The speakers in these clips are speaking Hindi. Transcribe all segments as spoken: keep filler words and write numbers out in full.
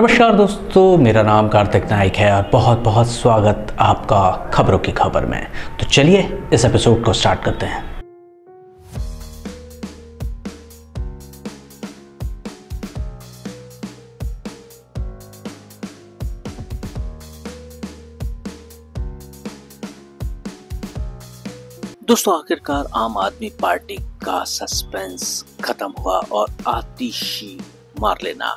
नमस्कार दोस्तों, मेरा नाम कार्तिक नाइक है और बहुत बहुत स्वागत आपका खबरों की खबर में। तो चलिए इस एपिसोड को स्टार्ट करते हैं। दोस्तों, आखिरकार आम आदमी पार्टी का सस्पेंस खत्म हुआ और आतिशी मार्लेना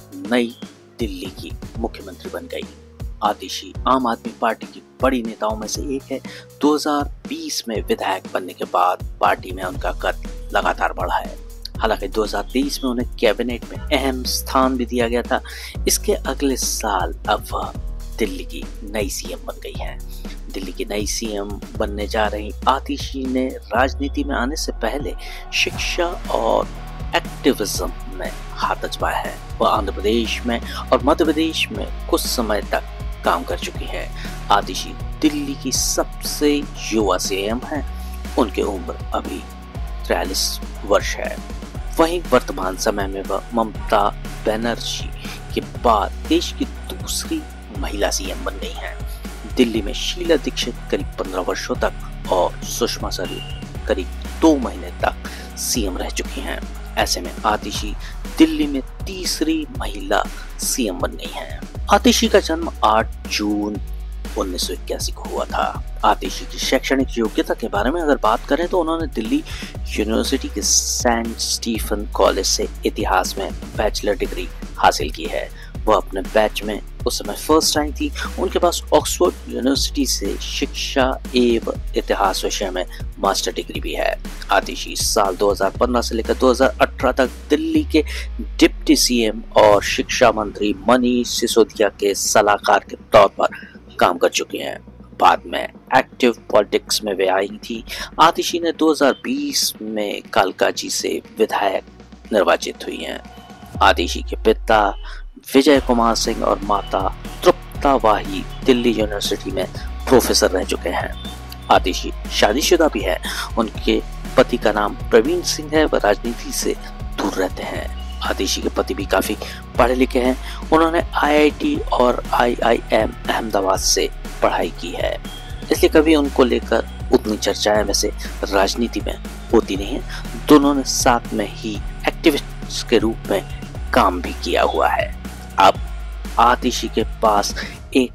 नई दिल्ली की मुख्यमंत्री बन गई। आतिशी आम आदमी पार्टी की बड़ी नेताओं में से एक है। दो हज़ार बीस में विधायक बनने के बाद पार्टी में उनका कद लगातार बढ़ा है। हालांकि दो हज़ार तेईस में उन्हें कैबिनेट में अहम स्थान भी दिया गया था। इसके अगले साल अब वह दिल्ली की नई सीएम बन गई हैं। दिल्ली की नई सीएम बनने जा रही आतिशी ने राजनीति में आने से पहले शिक्षा और एक्टिविज्म में हाथ आजमाया है। वह आंध्र प्रदेश में और मध्य प्रदेश में कुछ समय तक काम कर चुकी है। आतिशी दिल्ली की सबसे युवा सीएम हैं। उनकी उम्र अभी तिरालीस वर्ष है। वहीं वर्तमान समय में वह ममता बनर्जी के बाद देश की दूसरी महिला सीएम बन गई हैं। दिल्ली में शीला दीक्षित करीब पंद्रह वर्षों तक और सुषमा स्वराज करीब दो महीने तक सीएम रह चुकी हैं। ऐसे में आतिशी दिल्ली में तीसरी महिला सीएम बन गई हैं। आतिशी का जन्म आठ जून उन्नीस सौ इक्यासी को हुआ था। आतिशी की शैक्षणिक योग्यता के बारे में अगर बात करें तो उन्होंने दिल्ली यूनिवर्सिटी के सेंट स्टीफन कॉलेज से इतिहास में बैचलर डिग्री हासिल की है। वह अपने बैच में उस समय फर्स्ट आई थी। उनके पास ऑक्सफोर्ड यूनिवर्सिटी से शिक्षा एवं इतिहास विषय में मास्टर डिग्री भी है। आतिशी साल दो हज़ार पंद्रह से लेकर दो हज़ार अठारह तक दिल्ली के डिप्टी सीएम और शिक्षा मंत्री मनीष सिसोदिया के सलाहकार के तौर पर काम कर चुके हैं। बाद में एक्टिव पॉलिटिक्स में वे आई थी। आतिशी ने दो हज़ार बीस में कालकाजी से विधायक निर्वाचित हुई हैं। आतिशी के पिता विजय कुमार सिंह और माता तृप्ता वाही दिल्ली यूनिवर्सिटी में प्रोफेसर रह चुके हैं। आतिशी शादीशुदा भी है। उनके पति का नाम प्रवीण सिंह है। वह राजनीति से दूर रहते हैं। आतिशी के पति भी काफी पढ़े लिखे हैं। उन्होंने आईआईटी और आईआईएम अहमदाबाद से पढ़ाई की है, इसलिए कभी उनको लेकर उतनी चर्चाएं वैसे राजनीति में होती नहीं है। दोनों ने साथ में ही एक्टिविस्ट के रूप में काम भी किया हुआ है। अब आतिशी के पास एक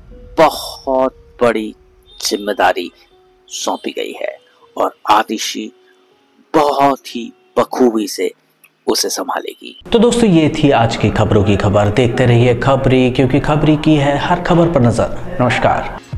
बहुत बड़ी जिम्मेदारी सौंपी गई है और आतिशी बहुत ही बखूबी से उसे संभालेगी। तो दोस्तों, ये थी आज की खबरों की खबर। देखते रहिए खबरी, क्योंकि खबरी की है हर खबर पर नजर। नमस्कार।